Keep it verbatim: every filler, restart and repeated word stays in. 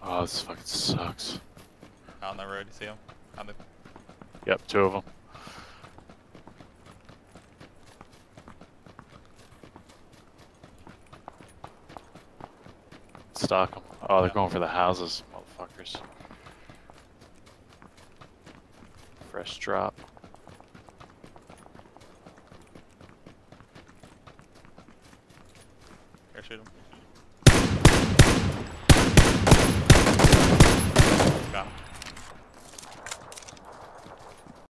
Oh, this fucking sucks. On the road, you see him? On the... Yep, two of them. Stalk them. Oh, they're Yeah. going for the houses, motherfuckers. Fresh drop. Here, shoot him. Got him.